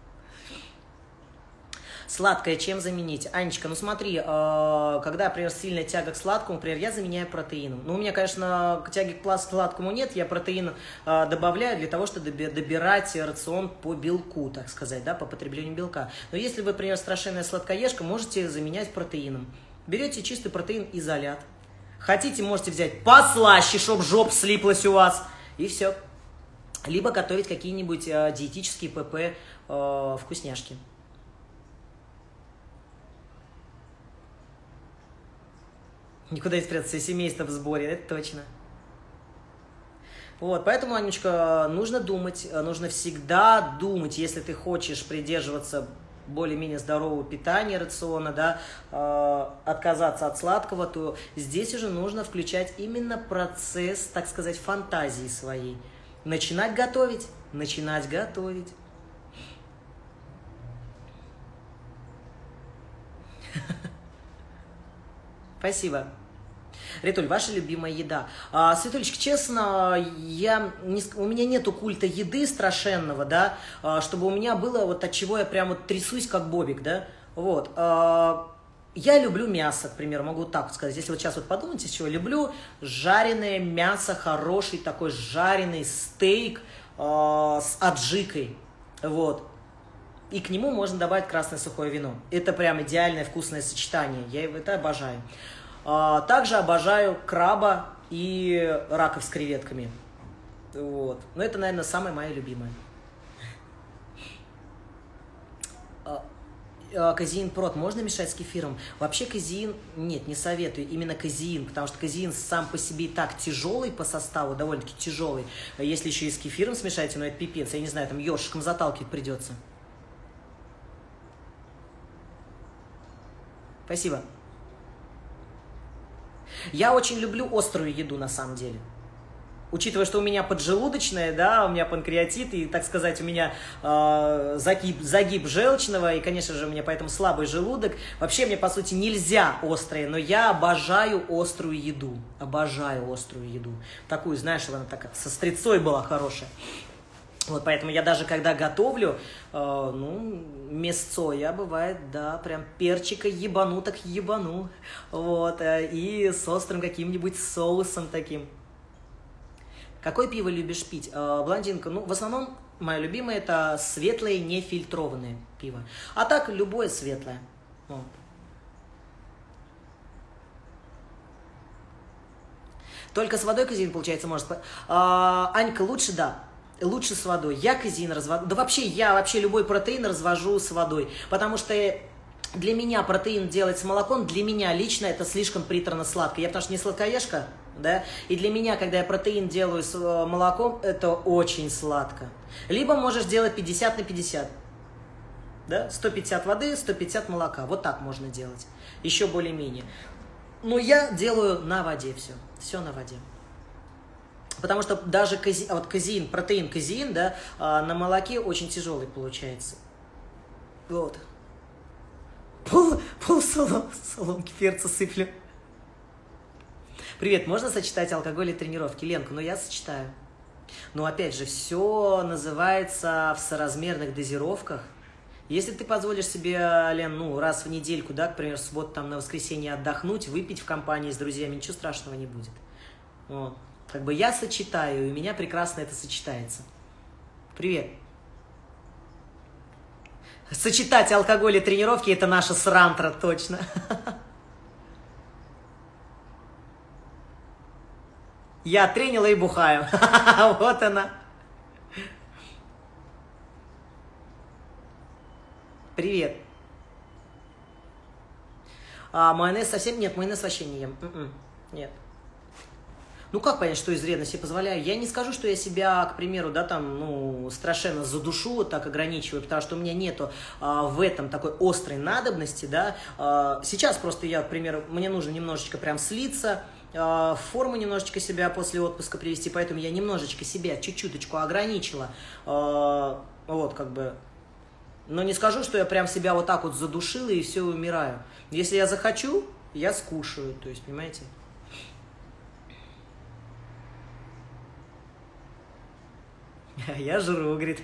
Сладкое чем заменить? Анечка, ну смотри, когда, например, сильная тяга к сладкому, например, я заменяю протеином. Ну, у меня, конечно, тяги к сладкому нет, я протеин добавляю для того, чтобы добирать рацион по белку, так сказать, да, по потреблению белка. Но если вы, например, страшенная сладкоежка, можете заменять протеином. Берете чистый протеин-изолят. Хотите, можете взять послаще, чтобы жопа слиплась у вас, и все. Либо готовить какие-нибудь диетические ПП вкусняшки. Никуда не спрятаться, семейство в сборе, это точно. Вот, поэтому, Анечка, нужно думать, нужно всегда думать, если ты хочешь придерживаться более-менее здорового питания, рациона, да, отказаться от сладкого, то здесь уже нужно включать именно процесс, так сказать, фантазии своей. Начинать готовить, начинать готовить. Спасибо. Ритуль, ваша любимая еда. Светулечка, честно, у меня нету культа еды страшенного, да, чтобы у меня было вот от чего я прям вот трясусь, как бобик, да, вот. Я люблю мясо, к примеру, могу так сказать. Если вот сейчас вот подумайте, с чего люблю жареное мясо, хороший такой жареный стейк с аджикой, вот. И к нему можно добавить красное сухое вино. Это прям идеальное вкусное сочетание. Я это обожаю. Также обожаю краба и раков с креветками. Вот. Но это, наверное, самое мое любимое. Казеин прот можно мешать с кефиром? Вообще казеин, нет, не советую, именно казеин, потому что казеин сам по себе и так тяжелый по составу, довольно-таки тяжелый. Если еще и с кефиром смешаете, ну это пипец, я не знаю, там ёршиком заталкивать придется. Спасибо. Я очень люблю острую еду, на самом деле. Учитывая, что у меня поджелудочная, да, у меня панкреатит, и, так сказать, у меня загиб желчного, и, конечно же, у меня поэтому слабый желудок. Вообще, мне, по сути, нельзя острое, но я обожаю острую еду. Обожаю острую еду. Такую, знаешь, чтобы она так со стрицой была хорошая. Вот, поэтому я даже когда готовлю, ну, мясцо, я бывает, да, прям перчика ебану, так ебану, вот, и с острым каким-нибудь соусом таким. Какое пиво любишь пить? Блондинка, ну, в основном, мое любимое, это светлое, нефильтрованное пиво, а так, любое светлое. Вот. Только с водой казеин, получается, может... Анька, лучше, да. Лучше с водой. Я казеин развожу. Да вообще, я вообще любой протеин развожу с водой. Потому что для меня протеин делать с молоком, для меня лично это слишком приторно-сладко. Я потому что не сладкоежка, да, и для меня, когда я протеин делаю с молоком, это очень сладко. Либо можешь делать 50 на 50. Да? 150 воды, 150 молока. Вот так можно делать. Еще более-менее. Но я делаю на воде все. Все на воде. Потому что даже вот казеин, протеин казеин, да, на молоке очень тяжелый получается. Вот. Пол соломки перца сыплю. Привет, можно сочетать алкоголь и тренировки? Ленка, ну я сочетаю. Но опять же, все называется в соразмерных дозировках. Если ты позволишь себе, Лен, ну, раз в недельку, да, к примеру, в субботу, там, на воскресенье отдохнуть, выпить в компании с друзьями, ничего страшного не будет. Вот. Как бы я сочетаю, и у меня прекрасно это сочетается. Привет. Сочетать алкоголь и тренировки – это наша срантра, точно. Я тренила и бухаю. Вот она. Привет. Майонез совсем нет, майонез вообще не ем. Нет. Ну, как понять, что из вредности позволяю? Я не скажу, что я себя, к примеру, да, там, ну, страшенно задушу, вот так ограничиваю, потому что у меня нету в этом такой острой надобности, да. Сейчас просто я, к примеру, мне нужно немножечко прям слиться, в форму немножечко себя после отпуска привести, поэтому я немножечко себя чуть-чуточку ограничила, вот, как бы. Но не скажу, что я прям себя вот так вот задушила и все, умираю. Если я захочу, я скушаю, то есть, понимаете? Я жру, говорит.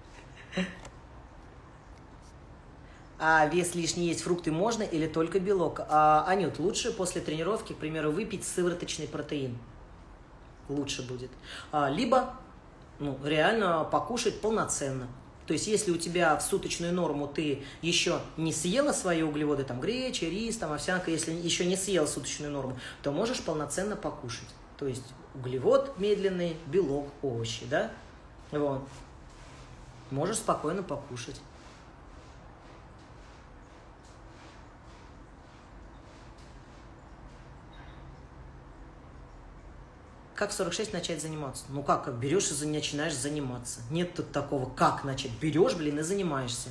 А вес лишний есть, фрукты можно или только белок? Анют, лучше после тренировки, к примеру, выпить сывороточный протеин. Лучше будет. Либо, ну, реально покушать полноценно. То есть, если у тебя в суточную норму ты еще не съела свои углеводы, там, греча, рис, там, овсянка, если еще не съела суточную норму, то можешь полноценно покушать. То есть, углевод медленный, белок, овощи, да? Вот. Можешь спокойно покушать. Как в 46 начать заниматься? Ну как берешь и начинаешь заниматься. Нет тут такого, как начать. Берешь, блин, и занимаешься.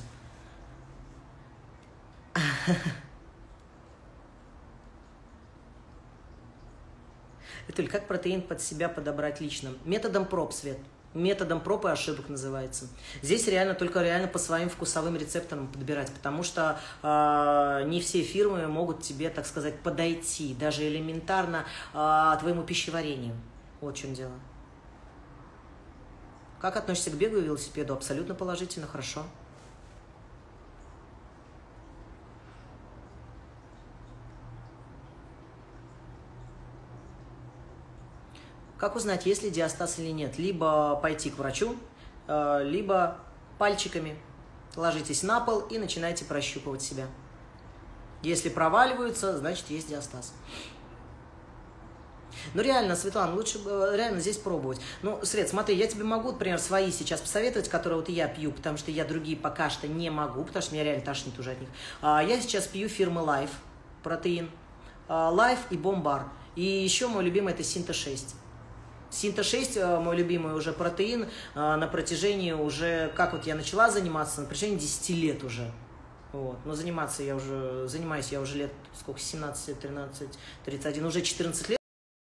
Этуль, как протеин под себя подобрать лично? Методом проб, Свет. Методом проб и ошибок называется. Здесь реально только реально по своим вкусовым рецепторам подбирать, потому что не все фирмы могут тебе, так сказать, подойти, даже элементарно твоему пищеварению. Вот в чем дело. Как относишься к бегу и велосипеду? Абсолютно положительно, хорошо. Как узнать, есть ли диастаз или нет? Либо пойти к врачу, либо пальчиками ложитесь на пол и начинайте прощупывать себя. Если проваливаются, значит есть диастаз. Ну реально, Светлана, лучше реально здесь пробовать. Ну, Свет, смотри, я тебе могу, например, свои сейчас посоветовать, которые вот я пью, потому что я другие пока что не могу, потому что меня реально тошнит уже от них. Я сейчас пью фирмы Life, протеин, Life и Бомбар. И еще мой любимый это Синта 6. Синта 6, мой любимый уже протеин, на протяжении уже, как вот я начала заниматься, на протяжении 10 лет уже. Вот. Но занимаюсь я уже лет, сколько, 17, 13, 31, уже 14 лет.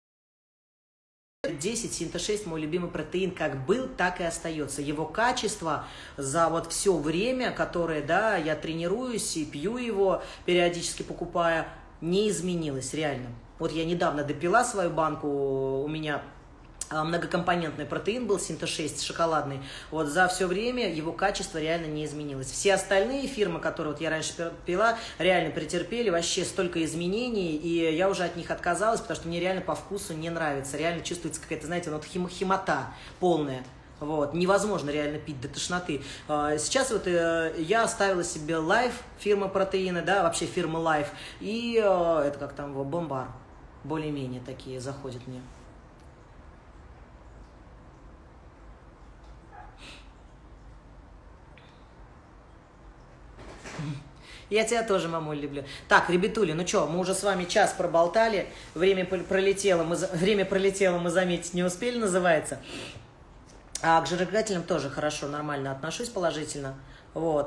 10, Синта 6 мой любимый протеин как был, так и остается. Его качество за вот все время, которое, да, я тренируюсь и пью его, периодически покупая, не изменилось, реально. Вот я недавно допила свою банку, у меня многокомпонентный протеин был, Синта 6, шоколадный. Вот за все время его качество реально не изменилось. Все остальные фирмы, которые вот я раньше пила, реально претерпели вообще столько изменений, и я уже от них отказалась, потому что мне реально по вкусу не нравится. Реально чувствуется какая-то, знаете, вот химота полная. Вот, невозможно реально пить до тошноты. Сейчас вот я оставила себе Life, фирма протеина, да, вообще фирма Life, и это как там, Бомбар, более-менее такие заходят мне. Я тебя тоже, мамуль, люблю. Так, ребятули, ну что, мы уже с вами час проболтали, время пролетело, мы заметить не успели, называется. А к жиросжигателям тоже хорошо, нормально отношусь положительно. Вот.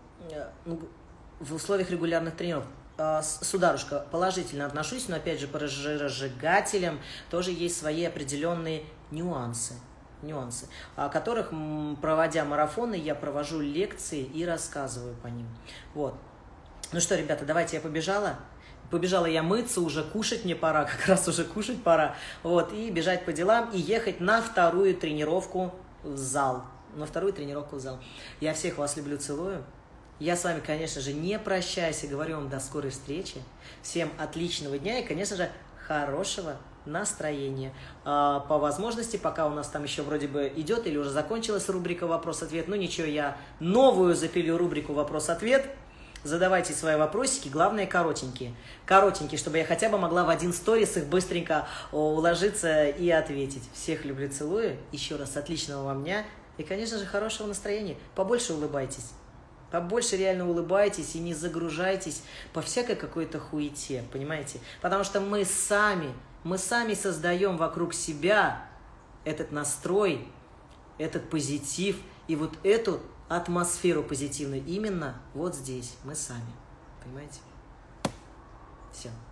В условиях регулярных тренировок. Сударушка, положительно отношусь, но опять же по жиросжигателям тоже есть свои определенные нюансы, о которых, проводя марафоны, я провожу лекции и рассказываю по ним. Вот. Ну что, ребята, давайте я побежала. Побежала я мыться, уже кушать мне пора, как раз уже кушать пора. Вот, и бежать по делам, и ехать на вторую тренировку в зал. Я всех вас люблю, целую. Я с вами, конечно же, не прощаюсь и говорю вам до скорой встречи. Всем отличного дня и, конечно же, хорошего настроения. По возможности, пока у нас там еще вроде бы идет или уже закончилась рубрика «Вопрос-ответ», ну ничего, я новую запилю рубрику «Вопрос-ответ». Задавайте свои вопросики, главное коротенькие. Коротенькие, чтобы я хотя бы могла в один сторис их быстренько уложиться и ответить. Всех люблю, целую. Еще раз отличного вам дня и, конечно же, хорошего настроения. Побольше улыбайтесь. Побольше реально улыбайтесь и не загружайтесь по всякой какой-то хуете, понимаете? Потому что мы сами Мы сами создаем вокруг себя этот настрой, этот позитив и вот эту атмосферу позитивную именно вот здесь, мы сами. Понимаете? Все.